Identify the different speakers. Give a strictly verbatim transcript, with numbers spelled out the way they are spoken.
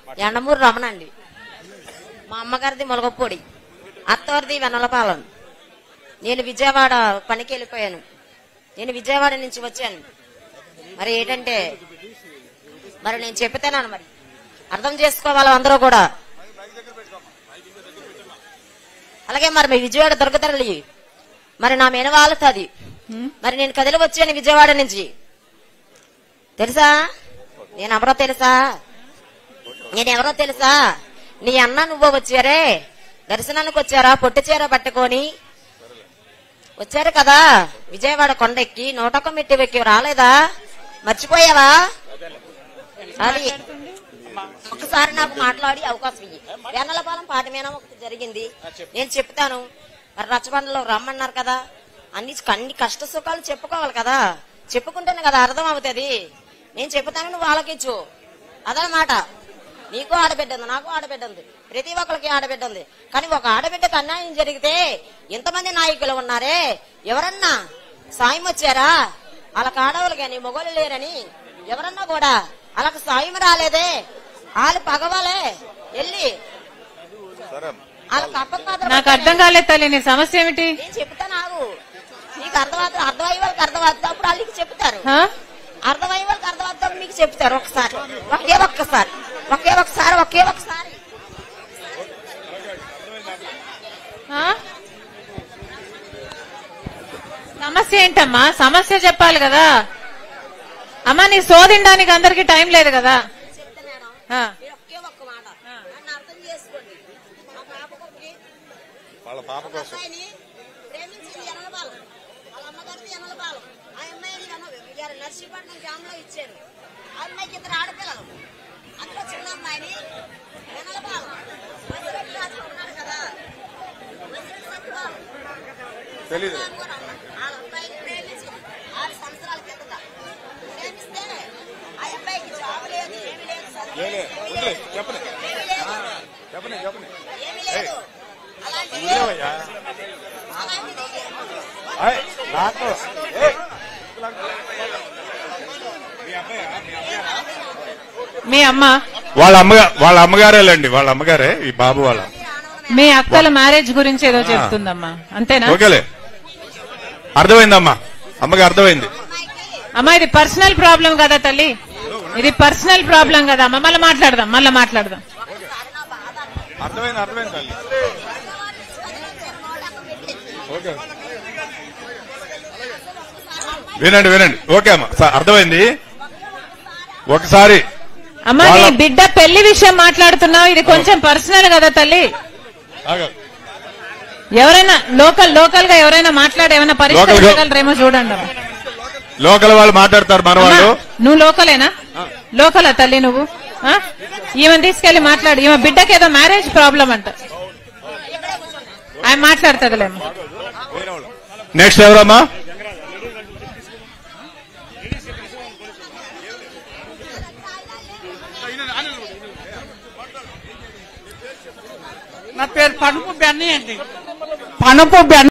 Speaker 1: ఎండమూరు రమణ అండి. మా అమ్మగారిది ములగపొడి, అత్తవారిది వెన్నలపాలెం. నేను విజయవాడ పనికి వెళ్ళిపోయాను. నేను విజయవాడ నుంచి వచ్చాను. మరి ఏంటంటే మరి నేను చెప్తాను, మరి అర్థం చేసుకోవాలి అందరూ కూడా. అలాగే మరి మీ విజయవాడ దొరకతరలి మరి నా మీద వాళ్తుంది. మరి నేను కదిలి వచ్చాను విజయవాడ నుంచి. తెలుసా నేను ఎవరో తెలుసా? నేనెవరో తెలుసా? నీ అన్న నువ్వు వచ్చారే, దర్శనానికి వచ్చారా? పొట్టి చీర పట్టుకొని వచ్చారు కదా విజయవాడ కొండెక్కి, నూటొక్క మెట్టి ఎక్కి రాలేదా? మర్చిపోయావా? అది ఒకసారి నాకు మాట్లాడి అవకాశం ఇయ్యి. వెన్నలపాలెం పాట మీద ఒకటి జరిగింది, నేను చెప్తాను. మరి రచ్చబండలో రమ్మన్నారు కదా, అన్ని అన్ని కష్ట సుఖాలు చెప్పుకోవాలి కదా, చెప్పుకుంటేనే కదా అర్థం అవుతుంది. నేను చెప్తాను, నువ్వు ఆలకించు. అదనమాట. నీకు ఆడబిడ్డ ఉంది, నాకు ఆడబిడ్డ ఉంది, ప్రతి ఒక్కరికి ఆడబిడ్డ ఉంది. కానీ ఒక ఆడబిడ్డకు అన్యాయం జరిగితే ఇంతమంది నాయకులు ఉన్నారే, ఎవరన్నా సాయం వచ్చారా? వాళ్ళకి ఆడవాళ్ళు కానీ మొగోళ్ళు లేరని ఎవరన్నా కూడా వాళ్ళకి సాయం రాలేదే. వాళ్ళు పగవాలే వెళ్ళి వాళ్ళకి అప్ప.
Speaker 2: నాకు అర్థం కాలేదు తల్లి, నీ సమస్య ఏమిటి?
Speaker 1: నేను చెప్తా, నాకు నీకు అర్థమవుతుంది, అర్థమయ్యే వాళ్ళకి అర్థమవుతుంది, అప్పుడు వాళ్ళకి చెప్తారు. అర్థమయ్యే వాళ్ళకి అర్థమవుతుంది, మీకు చెప్తారు. ఒకసారి ఒకే ఒక్కసారి ఒకే ఒకసారి ఒకే ఒకసారి
Speaker 2: సమస్య ఏంటమ్మా? సమస్య చెప్పాలి కదా అమ్మా. నీ సోదిండానికి అందరికి టైం లేదు కదా.
Speaker 1: ఒకే ఒక్క మాట నన్ను అర్థం చేసుకోండి. మా పాప కొడుకు
Speaker 3: వాళ్ళ పాప కోసం
Speaker 1: ప్రేమించింది ఎనలపాలెం, వాళ్ళ అమ్మగారిది ఎనలపాలెం. ఆ అమ్మాయిని నర్సీపట్నం గ్రామంలో ఇచ్చారు. ఆ అమ్మాయికి ఇద్దరు ఆడపిల్లలు. అందులో చిన్న అమ్మాయిని ఎనలపాలెం ఉన్నారు కదా,
Speaker 3: తెలీదు.
Speaker 1: వాళ్ళ అబ్బాయిని ప్రేమించి ఆరు సంవత్సరాల కిందట ప్రేమిస్తే ఆ అబ్బాయికి జాబ్ లేదు, ఏమి లేదు,
Speaker 3: చెప్పండి చెప్పండి చెప్పండి
Speaker 1: ఏమి లేదు. అలాంటిది
Speaker 3: నాకు
Speaker 2: మీ అమ్మ
Speaker 3: వాళ్ళ అమ్మ వాళ్ళ అమ్మగారేలండి, వాళ్ళ అమ్మగారే ఈ బాబు వాళ్ళ.
Speaker 2: మీ అక్కల మ్యారేజ్ గురించి ఏదో చెప్తుందమ్మా, అంతేనా?
Speaker 3: ఓకేలే, అర్థమైందమ్మా, అమ్మకి అర్థమైంది.
Speaker 2: అమ్మా ఇది పర్సనల్ ప్రాబ్లం కదా తల్లి, ఇది పర్సనల్ ప్రాబ్లం కదా. అమ్మ మళ్ళీ మాట్లాడదాం, మళ్ళీ మాట్లాడదాం.
Speaker 3: అర్థమైంది అర్థమైంది తల్లి. ఓకే వినండి వినండి. ఓకే అమ్మా, అర్థమైంది. ఒకసారి
Speaker 2: అమ్మా నీ బిడ్డ పెళ్లి విషయం మాట్లాడుతున్నావు, ఇది కొంచెం పర్సనల్ కదా తల్లి. ఎవరైనా లోకల్ లోకల్ గా ఎవరైనా మాట్లాడి ఏమైనా పరిష్కరించగలరేమో చూడండి.
Speaker 3: లోకల్ వాళ్ళు మాట్లాడతారు మన వాళ్ళు.
Speaker 2: నువ్వు లోకలేనా? లోకలా తల్లి నువ్వు? ఈమె తీసుకెళ్లి మాట్లాడు. ఈమె బిడ్డకి ఏదో మ్యారేజ్ ప్రాబ్లం అంట, ఆయన మాట్లాడుతుందిలేమో.
Speaker 3: నెక్స్ట్ ఎవరమ్మా?
Speaker 4: నా పేరు పనుపు బెన్నీ అండి. పనుపు బెన్నీ.